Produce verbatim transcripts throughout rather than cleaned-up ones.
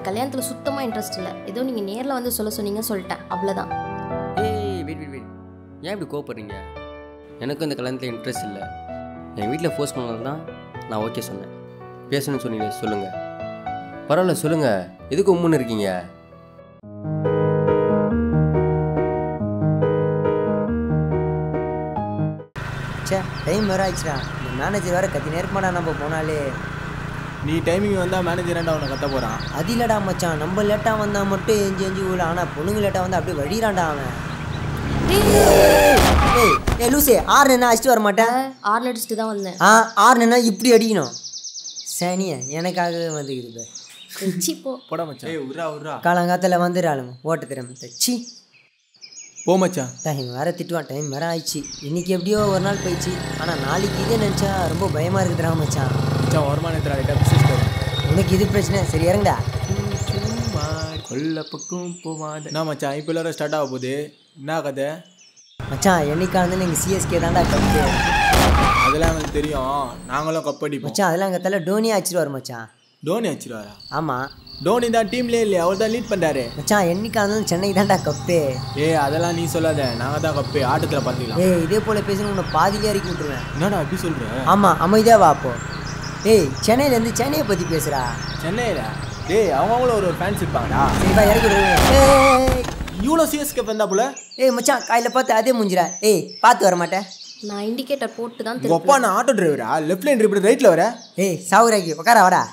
எனக்கு கல்யாணத்தில் சுத்தமாக இன்ட்ரெஸ்ட் இல்லை. ஏதோ நீங்கள் நேரில் வந்து சொல்ல சொன்னீங்க, சொல்லிட்டேன், அவ்வளோதான். ஏய் வெயிட் வெயிட் வெயிட் ஏன் இப்படி கோவப்படுறீங்க? எனக்கும் இந்த கல்யாணத்தில் இன்ட்ரெஸ்ட் இல்லை. என் வீட்டில் ஃபோர்ஸ் பண்ணது தான் நான் ஓகே சொன்னேன். பேசணும்னு சொன்னீங்க, சொல்லுங்கள். பரவாயில்ல சொல்லுங்கள், எதுக்கு உம்முன்னு இருக்கீங்க? சே டைம் வேறு ஆயிடுச்சுடா. இந்த மேனேஜர் வேறு கத்தி நேரமாடா நம்ம போனாலே. நீ டைமிங் வந்தால் மேனேஜராண்டா அவனை கத்த போகிறான். அது இல்லைடா மச்சான், நம்ம லேட்டாக வந்தால் மட்டும் எஞ்சி எஞ்சி விட. ஆனால் பொண்ணுங்க லேட்டாக வந்தால் அப்படியே வடிகிறான்டா அவன். ஏய் ஏ லூசே, ஆறு என்ன அடிச்சுட்டு வர மாட்டேன். ஆறு அடிச்சுட்டு தான் வந்தேன். ஆ ஆறு என்ன இப்படி அடிக்கணும். சனியா எனக்காகவே வந்துக்குது. போட மச்சான். ஏய் உர்ரா உர்ரா. காலங்காத்தில் வந்துடுறாளுங்க ஓட்ட திறமை தச்சி. போ மச்சான். டைம் வேறு திட்டுவான். டைம் வேறு ஆயிடுச்சு. இன்றைக்கி எப்படியோ ஒரு நாள் போயிடுச்சு. ஆனால் நாளைக்கு இதே நினச்சா ரொம்ப பயமாக இருக்குதுடா மச்சான். மச்சான் வருமானத்தில் லைட்டாக பிஸ்னஸ் தரும். உனக்கு இது பிரச்சனை சரி இறங்கடா. சும்மா கொல்ல பக்கம் போவாத. என்ன மச்சான் இப்போ எல்லாரும் ஸ்டார்ட் ஆக போகுது. என்ன கதை மச்சான்? என்னைக்காவது நீங்கள் சிஎஸ்கே தான்டா கப்பு. அதெல்லாம் எனக்கு தெரியும். நாங்களும் கப்படிப்போம் மச்சான். அதெல்லாம் எங்கள் தலை டோனி அடிச்சிருவார் மச்சான். டோனி அடிச்சிருவாரா? ஆமாம் டோனி தான் டீம்லேயே இல்லையா, அவர் தான் லீட் பண்ணுறாரு மச்சான். என்னைக்காவது சென்னைக்கு தான்டா கப்பு. ஏ அதெல்லாம் நீ சொல்லாத, நாங்கள் தான் கப்பு. ஆட்டத்தில் பார்த்துக்கலாம். ஏய் இதே போல் பேசணும் உன்னை பாதியிலே இறக்கி விட்டுருவேன். என்னடா அப்படி சொல்கிறேன்? ஆமாம் அமைதியாக வாப்போ. ஏய் சென்னையிலேருந்து சென்னையை பற்றி பேசுகிறா. சென்னையில் டேய் அவங்களும் ஒரு ஒரு ஃபேன்ஸ் இருப்பாங்கடா. சரிப்பா இறக்கி விடுவேன். இவ்வளோ சிஎஸ்கே வந்தா போல. ஏய் மச்சான் காலையில் பார்த்து அதே முடிஞ்சிடா. ஏய் பார்த்து வர மாட்டேன். நான் இண்டிகேட்டர் போட்டு தான் தெரியும். அப்பா நான் ஆட்டோ டிரைவரா? லெஃப்ட் லைன் இப்படி ரைட்டில் வர. ஏய் சாவுராக்கி உட்கார வாடா.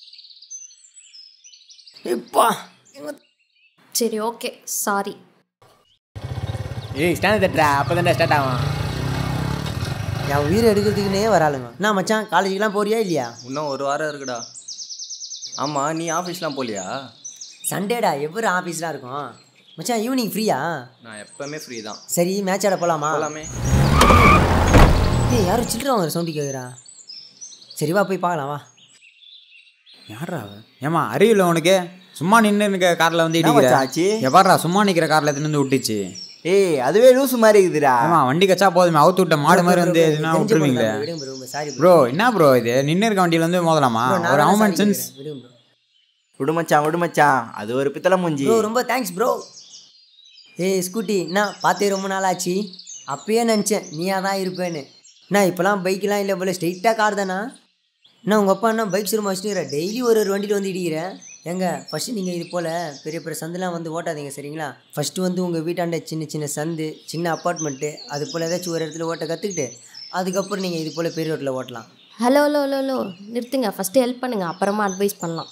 இப்பா சரி ஓகே சாரி. ஏய் ஸ்டாண்ட் தட்டுறா, அப்போ தான்டா ஸ்டார்ட் ஆகும். என் உயிரை எடுக்கிறதுக்குன்னே வராளுங்க. என்ன மச்சான் காலேஜுக்கெலாம் போறியா இல்லையா? இன்னும் ஒரு வாரம் இருக்குடா. ஆமாம் நீ ஆஃபீஸ்லாம் போகலையா? சண்டேடா எவ்வளோ ஆஃபீஸ்லாம் இருக்கும் மச்சான். ஈவினிங் ஃப்ரீயா? நான் எப்போவுமே ஃப்ரீ தான். சரி மேட்ச் ஆட போகலாமா? போகலாமே. ஏய் யாரும் சில்லற வாங்குற சவுண்டு கேட்குறா. சரி வா போய் பார்க்கலாம் வா. யாரா ஏமா அறிவில்லை உனக்கு? சும்மா நின்று இருக்க காரில் வந்து இடிக்கிறாச்சு. எப்பாடா சும்மா நிற்கிற காரில் எடுத்துன்னு வந்து விட்டுச்சு. ஏய் அதுவே லூசு மாதிரி இருக்குதுடா. ஆமாம் வண்டி கச்சா போதுமே, அவுத்து விட்ட மாடு மாதிரி வந்து எதுனா விட்டுருவீங்களே ப்ரோ. என்ன ப்ரோ இது நின்று இருக்க வண்டியில் வந்து மோதலாமா? ஒரு ஹியூமன் சென்ஸ். விடு மச்சான் விடு மச்சான், அது ஒரு பித்தளை மூஞ்சி. ப்ரோ ரொம்ப தேங்க்ஸ் ப்ரோ. ஏய் ஸ்கூட்டி என்ன பார்த்தே ரொம்ப நாள் ஆச்சு. அப்பயே நினச்சேன் நீயா தான் இருப்பேன்னு. என்ன இப்போலாம் பைக்கெலாம் இல்லை போல, ஸ்ட்ரெயிட்டாக கார் தானா? என்ன உங்கள் அப்பா என்ன பைக் ஷோரூம் வச்சுட்டு டெய்லி ஒரு ஒரு வண்டியில் வந்து இடிக்கிறேன். ஏங்க ஃபஸ்ட்டு நீங்கள் இது போல் பெரிய பெரிய சந்துலாம் வந்து ஓட்டாதீங்க சரிங்களா? ஃபஸ்ட்டு வந்து உங்கள் வீட்டாண்ட சின்ன சின்ன சந்து சின்ன அப்பார்ட்மெண்ட்டு அது போல் ஏதாச்சும் ஒரு இடத்துல ஓட்ட கற்றுக்கிட்டு அதுக்கப்புறம் நீங்கள் இது போல் பெரிய ரோட்டில் ஓட்டலாம். ஹலோ ஹலோ ஹலோ ஹலோ நிறுத்துங்க. ஃபஸ்ட்டு ஹெல்ப் பண்ணுங்கள், அப்புறமா அட்வைஸ் பண்ணலாம்.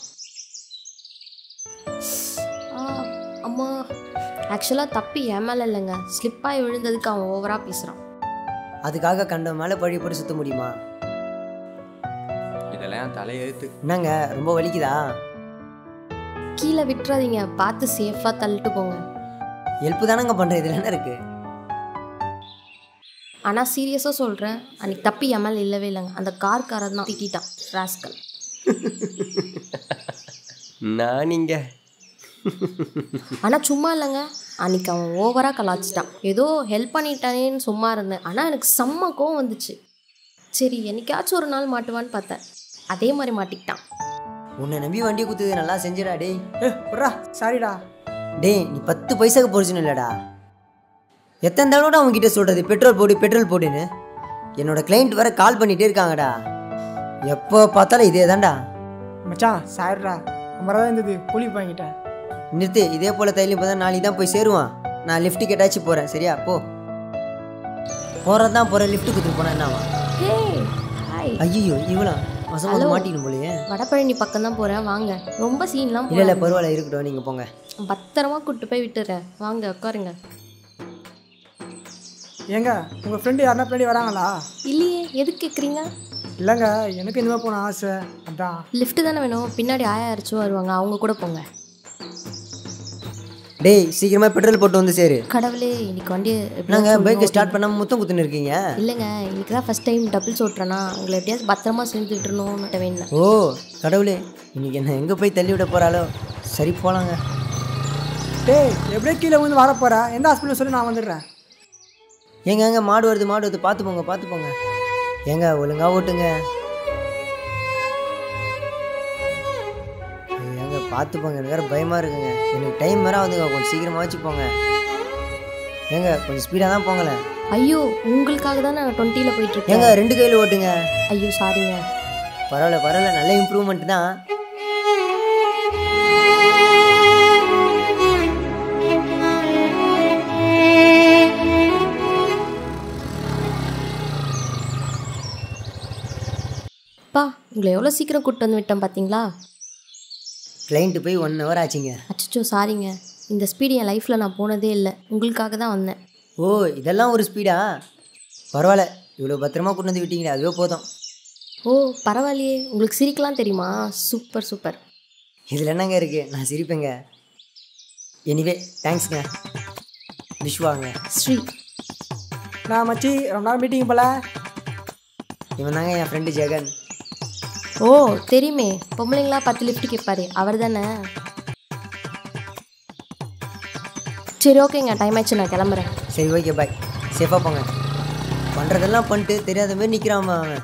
அம்மா ஆக்சுவலாக தப்பி என் மேலே இல்லைங்க, ஸ்லிப்பாகி விழுந்ததுக்கு அவன் ஓவராக பேசுகிறான். அதுக்காக கண்ட மேலே பழி போட்டு சுற்ற முடியுமா? இதெல்லாம் தலையெழுத்து. என்னங்க ரொம்ப வலிக்குதா? கீழே விட்டுறாதீங்க, பார்த்து சேஃபாக தள்ளிட்டு போங்க. ஹெல்ப்பு தானங்க பண்ணுறேன், இதில் என்ன இருக்குது? ஆனால் சீரியஸாக சொல்கிறேன், அன்றைக்கி தப்பி என் மேலே இல்லவே இல்லைங்க. அந்த கார்காரன் தான் திட்டான் ராஸ்கல். நான் நீங்கள் ஆனால் சும்மா இல்லைங்க, அன்றைக்கி அவன் ஓவராக கலாச்சிட்டான். ஏதோ ஹெல்ப் பண்ணிட்டானேன்னு சும்மா இருந்தேன், ஆனால் எனக்கு செம்ம கோவம் வந்துச்சு. சரி என்னைக்காச்சும் ஒரு நாள் மாட்டுவான்னு பார்த்தேன், அதே மாதிரி மாட்டிக்கிட்டான். உன்னை நம்பி வண்டியை குத்துது நல்லா செஞ்சிடா. டேய் ஏ புறா சாரிடா. டேய் நீ பத்து பைசாக்கு போடுச்சுன்னு இல்லைடா. எத்தனை தடவை அவங்ககிட்ட சொல்கிறது பெட்ரோல் போடு பெட்ரோல் போடுன்னு? என்னோட கிளைண்ட் வேறு கால் பண்ணிகிட்டே இருக்காங்கடா. எப்போ பார்த்தாலும் இதே தான்டா. மச்சான் சாரிடா, ஐம்பது ரூபா இருந்தது கூலி வாங்கிட்டேன். நிறுத்து, இதே போல் தைரியம் போதான் நாளைக்கு தான் போய் சேருவான். நான் லிஃப்ட்டு கேட்டாச்சும் போகிறேன் சரியா? போ போகிறது தான் போகிறேன். லிஃப்ட்டு கொடுத்துட்டு போனேன் என்னவா? ஐயோ இவ்வளோ மசமாக மாட்டிக்கணும் போலையே. வடபழனி பக்கம் தான் போகிறேன் வாங்க. ரொம்ப சீன்லாம் இல்லை இல்லை பரவாயில்ல இருக்கட்டும், நீங்கள் போங்க. பத்திரமா கூப்பிட்டு போய் விட்டுறேன், வாங்க உட்காருங்க. ஏங்க உங்கள் ஃப்ரெண்டு யாருன்னா பின்னாடி வராங்களா? இல்லையே, எதுக்கு கேட்குறீங்க? இல்லைங்க எனக்கு இனிமேல் போன ஆசை அதான். லிஃப்ட்டு தானே வேணும், பின்னாடி ஆயா அரைச்சும் வருவாங்க, அவங்க கூட போங்க. டேய் சீக்கிரமாக பெட்ரோல் போட்டு வந்து சேரு. கடவுளே இன்னைக்கு வண்டி நாங்கள் பைக்கை ஸ்டார்ட் பண்ணாமல் முத்தம் குத்துன்னு இருக்கீங்க. இல்லைங்க இன்னைக்கு தான் ஃபஸ்ட் டைம் டபுள்ஸ் ஓட்டுறேன்னா உங்களை எப்படியாவது பத்திரமா செஞ்சு விட்டுருணும்னு வேணும். ஓ கடவுளே இன்னைக்கு என்ன எங்கே போய் தள்ளி விட போகிறாலோ. சரி போகலாங்க. டேய் எப்படியே கீழே வந்து வர போகிறா, எந்த ஹாஸ்பிட்டல் சொல்லி நான் வந்துடுறேன். ஏங்க எங்க மாடு வருது மாடு வருது, பார்த்து போங்க பார்த்து போங்க. ஏங்க ஒழுங்கா ஓட்டுங்க. ஏங்க பார்த்து போங்க, எனக்கு வேறு பயமாக இருக்குங்க. எனக்கு டைம் வேறு ஆகுதுங்க, கொஞ்சம் சீக்கிரமாக வச்சு போங்க. ஏங்க கொஞ்சம் ஸ்பீடாக தான் போங்களேன். ஐயோ உங்களுக்காக தான் நான் டுவெண்ட்டியில் போயிட்டுருக்கேன். ஏங்க ரெண்டு கையில் ஓட்டுங்க. ஐயோ சாரிங்க. பரவாயில்ல பரவாயில்ல, நல்ல இம்ப்ரூவ்மெண்ட் தான். பா உங்களை எவ்வளோ சீக்கிரம் கூப்பிட்டு வந்து விட்டேன் பார்த்தீங்களா? கிளைண்ட்டு போய் ஒன் ஹவர் ஆச்சுங்க. அச்சோ சாரிங்க, இந்த ஸ்பீடு என் லைஃப்பில் நான் போனதே இல்லை, உங்களுக்காக தான் வந்தேன். ஓ இதெல்லாம் ஒரு ஸ்பீடா? பரவாயில்ல, இவ்வளோ பத்திரமா கொண்டு வந்து விட்டீங்களே, அதுவே போதும். ஓ பரவாயில்லையே, உங்களுக்கு சிரிக்கலாம் தெரியுமா? Super super. இதில் என்னங்க இருக்குது, நான் சிரிப்பேங்க. எனிவே தேங்க்ஸ்ங்க. விஷ்வாங்க. ஸ்ரீ. நான் மச்சி ரொம்ப நாள் மீட்டிங் போல. இவன் தாங்க என் ஃப்ரெண்டு ஜெகன். ஓ தெரியுமே, பொம்பளைங்களா பத்து லிஃப்ட் கேட்பாரு, அவர் தானே? சரி ஓகேங்க, டைம் ஆச்சு, நான் கிளம்புறேன். சரி ஓகே பாய், சேஃபாக போங்க. பண்ணுறதெல்லாம் பண்ணிட்டு தெரியாத மாதிரி நிற்கிறான் அவன்.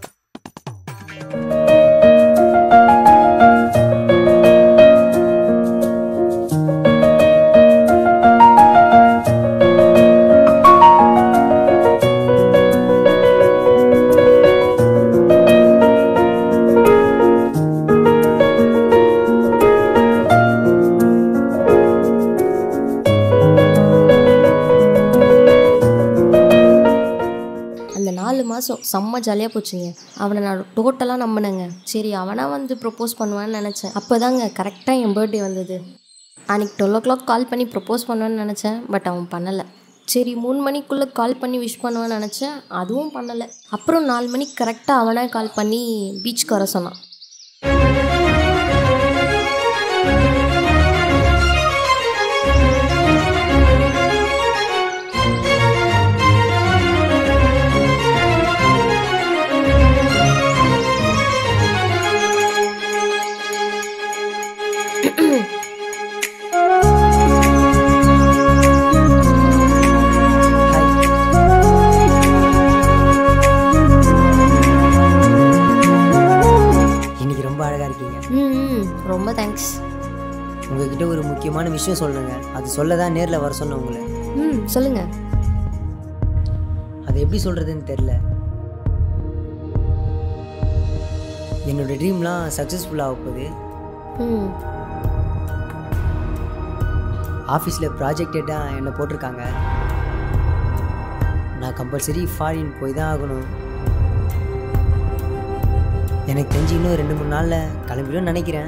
மாதம் செம்ம ஜாலியாக போச்சுங்க. அவனை நான் டோட்டலாக நம்பினேங்க. சரி அவனாக வந்து ப்ரப்போஸ் பண்ணுவான்னு நினச்சேன். அப்போ தாங்க கரெக்டாக என் பர்த்டே வந்தது. அன்றைக்கி டுவெல் ஓ கிளாக் கால் பண்ணி ப்ரப்போஸ் பண்ணுவேன்னு நினச்சேன், பட் அவன் பண்ணலை. சரி மூணு மணிக்குள்ளே கால் பண்ணி விஷ் பண்ணுவான்னு நினச்சேன், அதுவும் பண்ணலை. அப்புறம் நாலு மணிக்கு கரெக்டாக அவனே கால் பண்ணி பீச்சுக்கு வர சொன்னான். ரொம்ப தேங்க்ஸ். உங்ககிட்ட ஒரு முக்கியமான விஷயம் சொல்லுங்க, அது சொல்ல தான் நேரில் வர சொன்னேன் உங்களை. ம் சொல்லுங்க. அது எப்படி சொல்கிறதுன்னு தெரில. என்னோடய ட்ரீம்லாம் சக்ஸஸ்ஃபுல்லாக போகுது. ம் ஆஃபீஸில் ப்ராஜெக்ட் டேட்டாக என்னை போட்டிருக்காங்க. நான் கம்பல்சரி ஃபாரின் போய் தான் ஆகணும். எனக்கு தெரிஞ்சு இன்னும் ரெண்டு மூணு நாளில் கிளம்பிடும் நினைக்கிறேன்.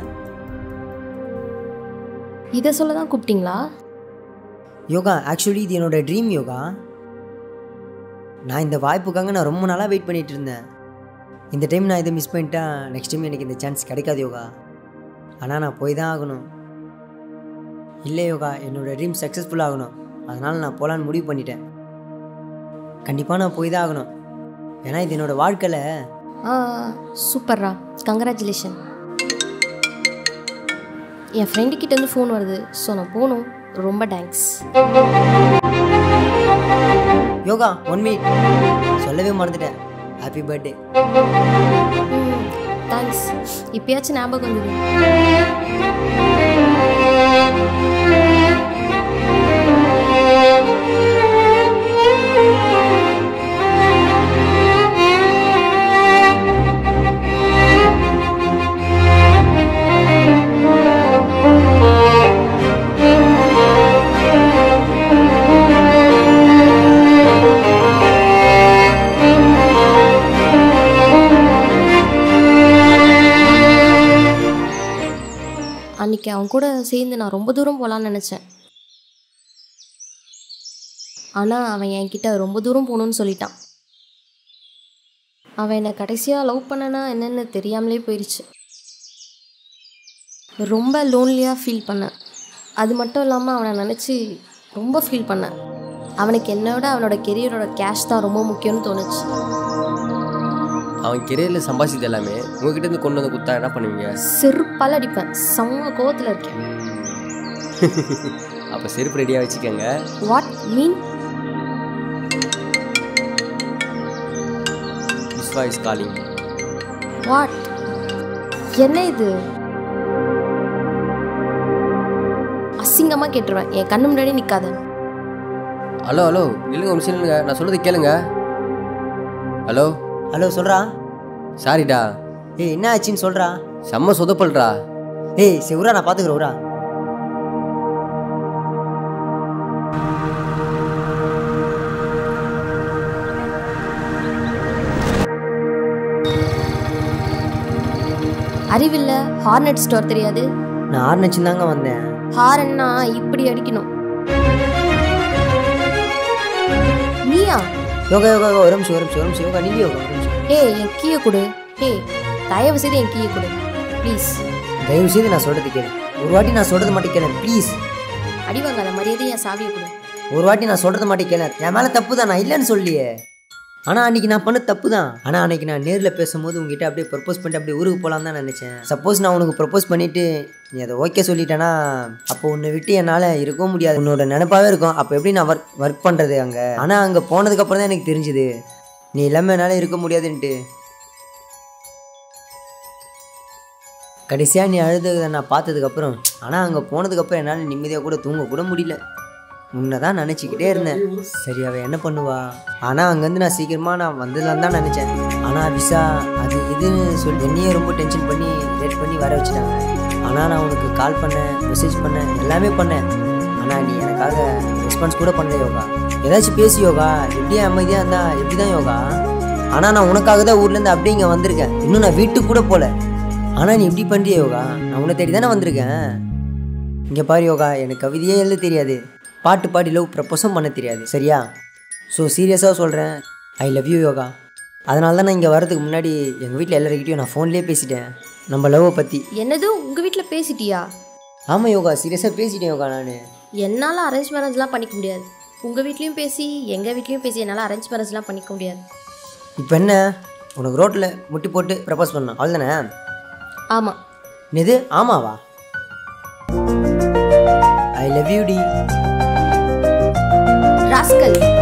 இதை சொல்ல தான் கூப்பிட்டீங்களா? யோகா, ஆக்சுவலி இது என்னோட ட்ரீம் யோகா. நான் இந்த வாய்ப்புக்காக நான் ரொம்ப நாளாக வெயிட் பண்ணிகிட்டு இருந்தேன். இந்த டைம் நான் இதை மிஸ் பண்ணிட்டா நெக்ஸ்ட் டைம் எனக்கு இந்த சான்ஸ் கிடைக்காது யோகா. ஆனால் நான் போய் தான் ஆகணும். இல்லை யோகா, என்னோடய ட்ரீம் சக்ஸஸ்ஃபுல் ஆகணும். அதனால் நான் போகலான்னு முடிவு பண்ணிட்டேன். கண்டிப்பாக நான் போய் தான் ஆகணும். ஏன்னா இது என்னோடய வாழ்க்கையில். ஆ சூப்பர்ரா, கங்க்ராச்சுலேஷன். என் ஃப்ரெண்டுக்கிட்ட வந்து ஃபோன் வருது, ஸோ நான் போகணும். ரொம்ப தேங்க்ஸ். யோகா ஒன் மினிட், சொல்லவே மறந்துட்டேன். Happy birthday. தேங்க்ஸ், இப்பயாச்சும் ஞாபகம் வந்தது. அன்றைக்கி அவன் கூட சேர்ந்து நான் ரொம்ப தூரம் போகலான்னு நினச்சேன். ஆனால் அவன் என்கிட்ட ரொம்ப தூரம் போகணுன்னு சொல்லிட்டான். அவன் என்னை கடைசியாக லவ் பண்ணனா என்னென்னு தெரியாமலே போயிடுச்சு. ரொம்ப லோன்லியாக ஃபீல் பண்ணேன். அது மட்டும் இல்லாமல் அவனை நினச்சி ரொம்ப ஃபீல் பண்ணேன். அவனுக்கு என்னோட அவனோட கெரியரோட கேஷ் தான் ரொம்ப முக்கியம்னு தோணுச்சு. அவன் கெரியரில் சம்பாதிச்சது எல்லாமே உங்ககிட்ட இருந்து கொண்டு வந்து கொடுத்தா என்ன பண்ணுவீங்க? செருப்பால் அடிப்பேன். செம்ம கோவத்தில் இருக்கேன். அப்போ செருப்பு ரெடியாக வச்சுக்கோங்க. What mean? Viswa is calling. What? என்ன இது? அசிங்கமாக கேட்டுருவேன். என் கண்ணு முன்னாடி நிற்காத. ஹலோ ஹலோ இல்லைங்க ஒரு நிமிஷம் இல்லைங்க, நான் சொல்கிறது கேளுங்க. ஹலோ ஹலோ சொல்கிறா. சாரிடா. ஏய் என்ன ஆச்சுன்னு சொல்கிறா. செம்ம சொதப்பல்றா. ஏய் சிவரா நான் பார்த்துக்குறேன் ஊரா. அறிவில்லை, ஹார்னட் ஸ்டோர் தெரியாது? நான் ஹார்ன் தாங்க வந்தேன். ஹாரன்னா இப்படி அடிக்கணும். நீயா? யோகா யோகா யோகா ஒரு நிமிஷம் ஒரு நிமிஷம் ஒரு நிமிஷம் யோகா நீ யோகா ஒரு நிமிஷம். ஏய் என் கீயை கொடு. ஏய் தயவு செய்து என் கீயை கொடு ப்ளீஸ். தயவு செய்து நான் சொல்கிறது கேளு. ஒரு வாட்டி நான் சொல்கிறது மட்டும் கேளு ப்ளீஸ். அடி வாங்காத, மரியாதை என் சாவியை கொடு. ஒரு வாட்டி நான் சொல்கிறது மட்டும் கேளு. என் மேலே தப்பு தான், நான் இல்லைன்னு சொல்லியே. ஆனால் அன்றைக்கி நான் பண்ண தப்பு தான். ஆனால் அன்றைக்கி நான் நேரில் பேசும்போது உங்ககிட்ட அப்படியே ப்ரப்போஸ் பண்ணிட்டு அப்படியே ஊருக்கு போகலான்னு தான் நினச்சேன். சப்போஸ் நான் உனக்கு ப்ரப்போஸ் பண்ணிவிட்டு நீ அதை ஓகே சொல்லிட்டேன்னா அப்போ உன்னை விட்டு என்னால் இருக்கவும் முடியாது. உன்னோட நினைப்பாகவே இருக்கும். அப்போ எப்படி நான் ஒர்க் ஒர்க் பண்ணுறது அங்கே? ஆனால் அங்கே போனதுக்கப்புறம் தான் எனக்கு தெரிஞ்சுது நீ இல்லாமல் என்னால் இருக்க முடியாதுன்ட்டு. கடைசியாக நீ அழுதுதை நான் பார்த்ததுக்கப்புறம், ஆனால் அங்கே போனதுக்கப்புறம் என்னால் நிம்மதியாக கூட தூங்க கூட முடியல. உன்னை தான் நினச்சிக்கிட்டே இருந்தேன். சரி அவள் என்ன பண்ணுவா? ஆனால் அங்கேருந்து நான் சீக்கிரமாக நான் வந்துடலான்னு தான் நினச்சேன். ஆனால் விசா அது இதுன்னு சொல்லி என்னையே ரொம்ப டென்ஷன் பண்ணி லேட் பண்ணி வர வச்சுட்டாங்க. ஆனால் நான் உனக்கு கால் பண்ணேன், மெசேஜ் பண்ணேன், எல்லாமே பண்ணேன். ஆனால் நீ எனக்காக ரெஸ்பான்ஸ் கூட பண்ணல யோகா. ஏதாச்சும் பேசி யோகா. எப்படியே அமைதியாக இருந்தா எப்படி தான் யோகா? ஆனால் நான் உனக்காக தான் ஊர்லேருந்து அப்படியே இங்கே வந்திருக்கேன். இன்னும் நான் வீட்டுக்கு கூட போகல. ஆனால் நீ எப்படி பண்ணுறிய யோகா? நான் உன்னை தேடி தானே வந்திருக்கேன். இங்கே பாரு யோகா, எனக்கு கவிதையே எழுத தெரியாது, பாட்டு பாடி லவ் ப்ரப்போஸும் பண்ண தெரியாது, சரியா? ஸோ சீரியஸாக சொல்கிறேன், ஐ லவ் யூ யோகா. அதனால தான் நான் இங்கே வரதுக்கு முன்னாடி எங்கள் வீட்டில் எல்லாருக்கிட்டையும் நான் ஃபோன்லேயே பேசிட்டேன் நம்ம லவ்வை பற்றி. என்னது உங்கள் வீட்டில் பேசிட்டியா? ஆமாம் யோகா, சீரியஸாக பேசிட்டேன் யோகா. நான் என்னால் அரேஞ்ச் மேரேஜ்லாம் பண்ணிக்க முடியாது. உங்கள் வீட்லேயும் பேசி எங்கள் வீட்லேயும் பேசி என்னால் அரேஞ்ச் மேரேஜ்லாம் பண்ணிக்க முடியாது. இப்போ என்ன உனக்கு ரோட்டில் முட்டி போட்டு ப்ரப்போஸ் பண்ணோம் அவ்வளோதானே? ஆமாம். எது ஆமாவா? ஐ லவ் யூ டி ராஸ்கல்.